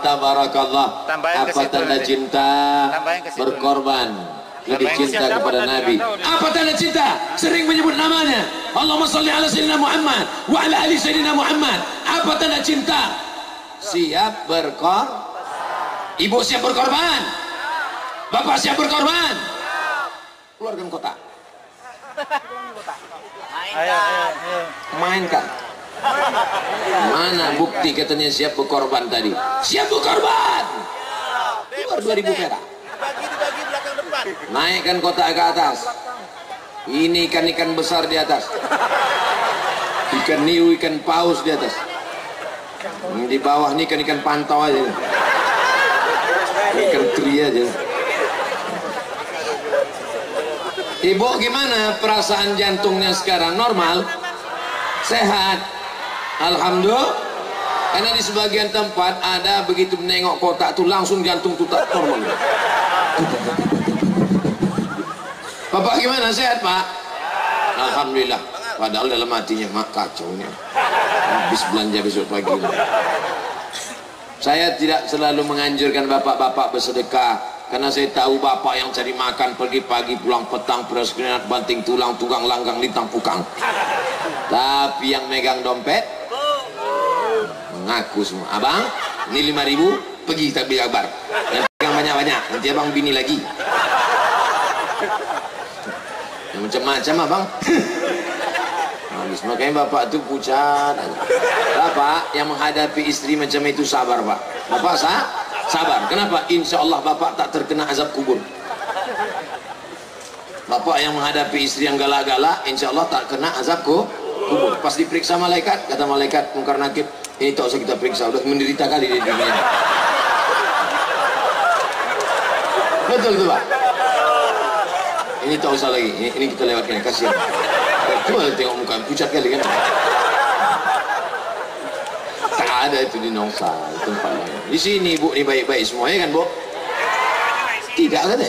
tabarakallah. Tambahin ke Apa situ tanda nanti. cinta Tambahin ke situ. berkorban? Lebih Tambahin ke cinta situ. kepada Nabi. Apa tanda cinta? Sering menyebut namanya. Allahumma salli ala Sayyidina Muhammad wa ala ali Sayyidina Muhammad. Apa tanda cinta? Siap berkorban. Ibu siap berkorban. Bapak siap berkorban. Keluarkan kotak. Ayo. Mainkan. Mana bukti katanya siap berkorban tadi? Siap berkorban. Keluar 2000 perak. Dibagi belakang depan. Naikkan kotak ke atas. Ini ikan-ikan besar di atas. Ikan niu, ikan paus di atas. Di bawah ini ikan-ikan pantau aja. Ikan teri aja. Ibu gimana perasaan jantungnya sekarang? Normal? Sehat? Alhamdulillah. Karena di sebagian tempat ada begitu menengok kotak tuh langsung jantung tuh tak normal. Bapak gimana? Sehat Pak? Alhamdulillah. Padahal dalam hatinya mak kacau nih. Habis belanja besok pagi. Saya tidak selalu menganjurkan bapak-bapak bersedekah. Karena saya tahu bapak yang cari makan pergi pagi pulang petang beras keringat banting tulang tukang langgang litang pukang. Tapi yang megang dompet mengaku semua. Abang, ini 5.000 pergi kita beli kabar. Yang pegang banyak-banyak. Nanti abang bini lagi. Yang macam-macam abang. Habis makanya bapak tuh pucat. Bapak yang menghadapi istri macam itu sabar pak. Bapak sabar. Kenapa? Insya Allah bapak tak terkena azab kubur. Bapak yang menghadapi istri yang galak-galak, insya Allah tak kena azab kubur. Pas diperiksa malaikat, kata malaikat Munkar Nakir, ini tak usah kita periksa, udah menderita kali di dunia. Betul tuh pak. Ini tak usah lagi. Ini kita lewatkan. Kasihan. Coba tengok muka pucat kali kan. Tak ada itu di Nongsa tempat lain. Di sini bu, ini baik-baik semua ya kan bu? Tidak ada.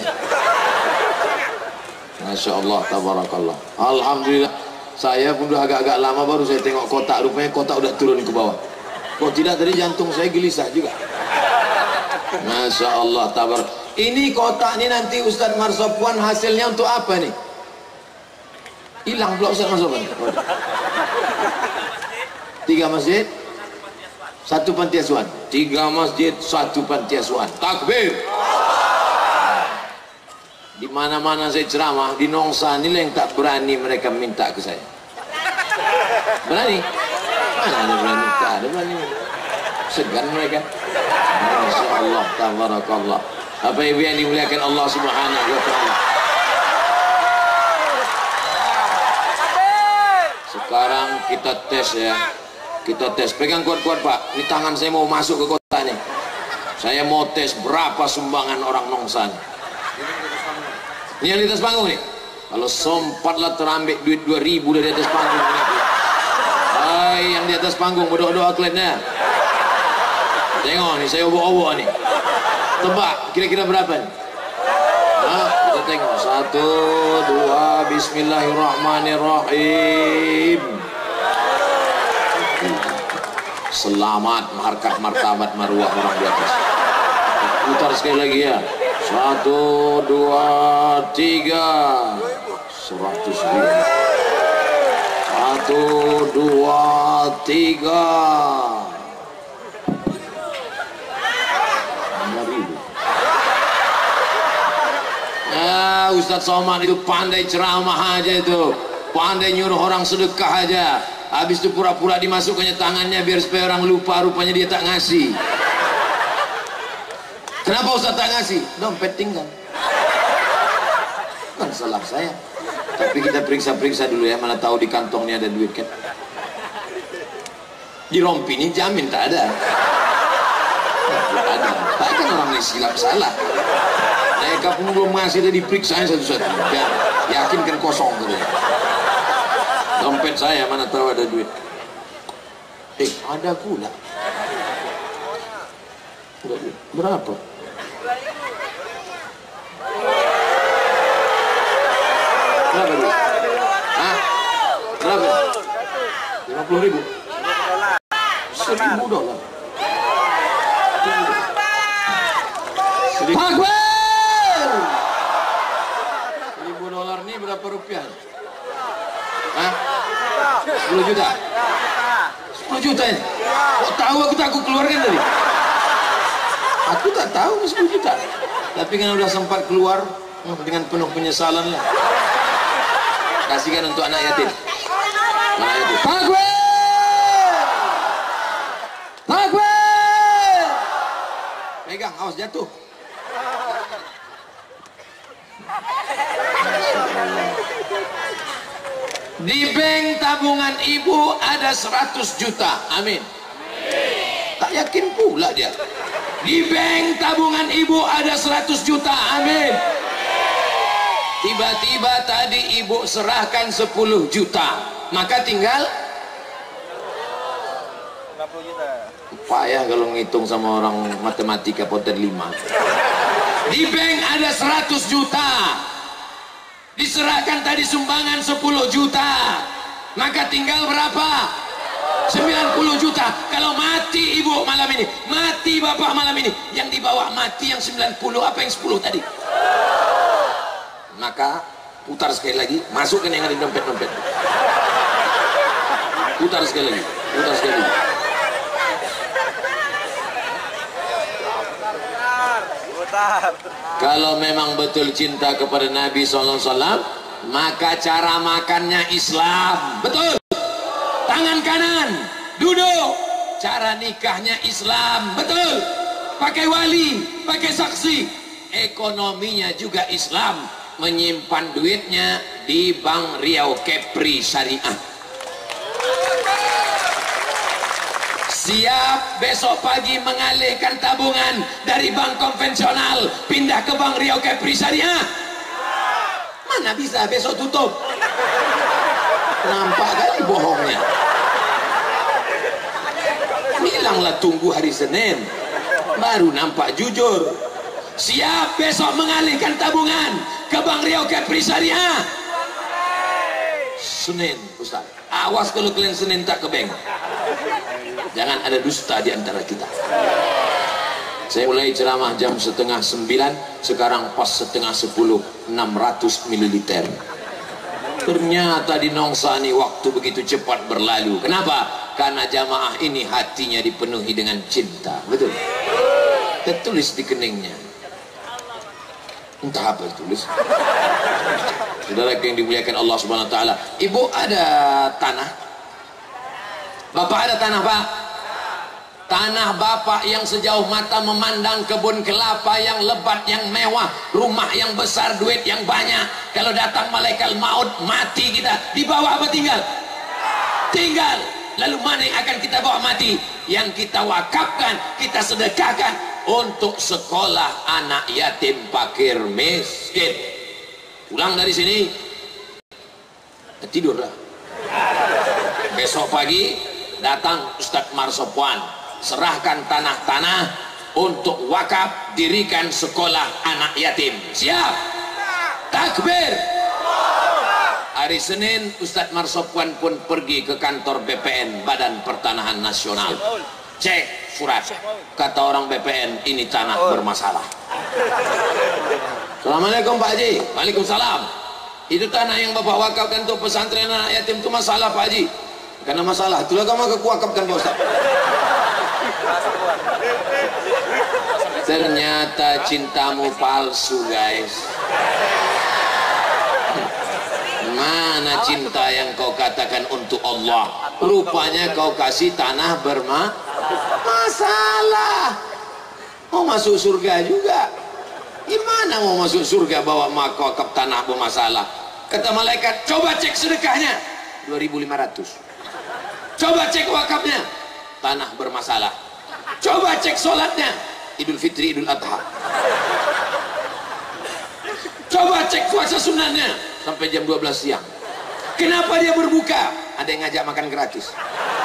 Masya Allah, tabarakallah. Alhamdulillah. Saya pun udah agak-agak lama baru saya tengok kotak. Rupanya kotak udah turun ke bawah. Kok tidak tadi jantung saya gelisah juga. Masya Allah, tabar. Ini kotak ini nanti Ustadz Marsopuan hasilnya untuk apa nih? Hilang pula Ustadz Marsopuan. 3 masjid, 1 panti asuhan. 3 masjid, 1 panti asuhan. Takbir. Di mana-mana saya ceramah di Nongsa ini yang tak berani mereka minta ke saya. Berani? Mana ada berani? Tak ada berani. Segan mereka. Masya Allah, tabarakallah. Apa ibu yang dimuliakan Allah Subhanahu wa ta'ala. Sekarang kita tes ya. Kita tes. Pegang kuat-kuat Pak. Ini tangan saya mau masuk ke kota nih. Saya mau tes berapa sumbangan orang Nongsa. Ini yang di atas panggung nih. Kalau sempatlah terambil duit 2.000 dari atas panggung. Hai, yang di atas panggung berdoa-doa kliennya. Tengok nih, saya obok-obok nih. Tebak, kira-kira berapa nih? Nah, kita tengok. 1, 2, bismillahirrahmanirrahim. Selamat harkat martabat marwah orang di atas. Putar sekali lagi ya. 1, 2, 3. 100.000. 1, 2, 3. 5.000. Ya, Ustadz Somad itu pandai ceramah aja itu. Pandai nyuruh orang sedekah aja. Habis itu pura-pura dimasukkannya tangannya biar supaya orang lupa, rupanya dia tak ngasih. Kenapa Ustadz tak ngasih? Dompet tinggal. Kan salah saya. Tapi kita periksa-periksa dulu ya, mana tahu di kantongnya ada duit kan. Di rompi ini jamin tak ada. Tak ada. Tak kan orang ini silap salah. Mereka pun belum ngasih, dia diperiksa satu-satu. Ya, yakinkan kosong gitu. Dompet saya mana tahu ada duit. Ada pula. Berapa? Berapa duit? Hah? Berapa? 50.000? $1.000. berapa rupiah? Hah? 10 juta? 10 juta ini? Kok tahu aku tak aku keluarkan tadi? Aku tak tahu 10 juta. Tapi kan udah sempat keluar dengan penuh penyesalan lah. Kasihkan untuk anak yatim. Anak yatim. Takbir! Takbir! Pegang, awas jatuh. Di bank tabungan ibu ada 100 juta. Amin. Tak yakin pula dia. Di bank tabungan ibu ada 100 juta. Amin. Tiba-tiba tadi ibu serahkan 10 juta. Maka tinggal 50 juta. payah kalau ngitung sama orang matematika poten 5. Di bank ada 100 juta. Diserahkan tadi sumbangan 10 juta. Maka tinggal berapa? 90 juta. Kalau mati ibu malam ini, mati bapak malam ini, yang dibawa mati yang 90, apa yang 10 tadi? Maka putar sekali lagi, masukkan yang ada di dompet-dompet. Putar sekali lagi, putar sekali lagi. Kalau memang betul cinta kepada Nabi SAW, maka cara makannya Islam. Betul. Tangan kanan duduk. Cara nikahnya Islam. Betul. Pakai wali, pakai saksi. Ekonominya juga Islam. Menyimpan duitnya di Bank Riau Kepri Syariah. Siap besok pagi mengalihkan tabungan dari bank konvensional pindah ke Bank Riau Kepri Syariah? Mana bisa, besok tutup. Nampak kali bohongnya. Bilanglah tunggu hari Senin, baru nampak jujur. Siap besok mengalihkan tabungan ke Bank Riau Kepri Syariah? Senin, Ustaz. Awas kalau kalian Senin tak ke bank. Jangan ada dusta di antara kita. Saya mulai ceramah jam 8:30, sekarang pas 9:30, 600 ml. Ternyata di Nongsani waktu begitu cepat berlalu. Kenapa? Karena jamaah ini hatinya dipenuhi dengan cinta. Betul? Tertulis di keningnya. Entah apa ditulis. Saudara yang dimuliakan Allah Subhanahu wa taala, ibu ada tanah? Bapak ada tanah, Pak? Tanah bapak yang sejauh mata memandang kebun kelapa yang lebat, yang mewah, rumah yang besar, duit yang banyak. Kalau datang malaikat maut, mati kita. Dibawa apa tinggal? Tinggal. Lalu mana yang akan kita bawa mati? Yang kita wakafkan, kita sedekahkan untuk sekolah anak yatim fakir miskin. Pulang dari sini, tidur lah. Besok pagi datang Ustadz Marsopwan, serahkan tanah-tanah untuk wakaf, dirikan sekolah anak yatim. Siap? Takbir. Hari Senin Ustadz Marsopwan pun pergi ke kantor BPN, Badan Pertanahan Nasional. Cek surat, kata orang BPN, ini tanah bermasalah. Assalamualaikum Pak Haji. Waalaikumsalam. Itu tanah yang Bapak wakafkan untuk pesantren anak yatim itu masalah Pak Haji. Karena masalah itulah kamu kewakafkan Pak Ustaz. Ternyata cintamu palsu, guys. Mana cinta yang kau katakan untuk Allah? Rupanya kau kasih tanah bermasalah. Mau masuk surga juga. Gimana mau masuk surga bawa wakaf tanah bermasalah? Kata malaikat, coba cek sedekahnya 2.500. Coba cek wakafnya, tanah bermasalah. Coba cek sholatnya, Idul Fitri, Idul Adha. Coba cek puasa sunahnya sampai jam 12 siang. Kenapa dia berbuka? Ada yang ngajak makan gratis.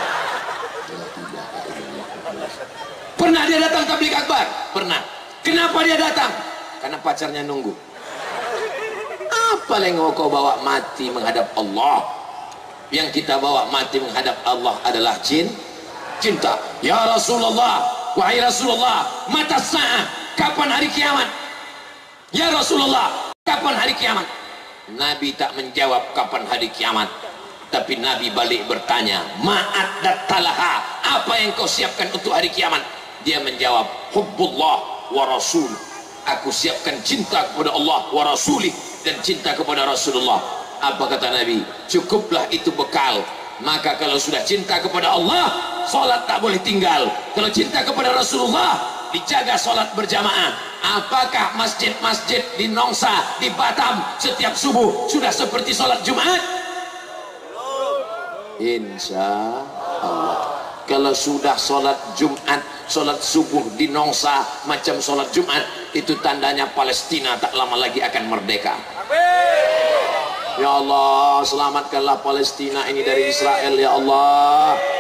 Pernah dia datang tabligh akbar? Pernah. Kenapa dia datang? Karena pacarnya nunggu. Apa yang mau kau bawa mati menghadap Allah? Yang kita bawa mati menghadap Allah adalah cinta. Ya Rasulullah, wahai Rasulullah, mata sa'ah, kapan hari kiamat? Ya Rasulullah, kapan hari kiamat? Nabi tak menjawab kapan hari kiamat, tapi Nabi balik bertanya, ma'adattalaha, apa yang kau siapkan untuk hari kiamat? Dia menjawab, hubbullah wa rasul, aku siapkan cinta kepada Allah wa rasulih, dan cinta kepada Rasulullah. Apa kata Nabi? Cukuplah itu bekal. Maka kalau sudah cinta kepada Allah, sholat tak boleh tinggal. Kalau cinta kepada Rasulullah, dijaga sholat berjamaah. Apakah masjid-masjid di Nongsa, di Batam setiap subuh sudah seperti sholat Jumat? Insya Allah. Kalau sudah sholat Jumat, sholat subuh di Nongsa macam sholat Jumat, itu tandanya Palestina tak lama lagi akan merdeka. Ya Allah, selamatkanlah Palestina ini dari Israel ya Allah.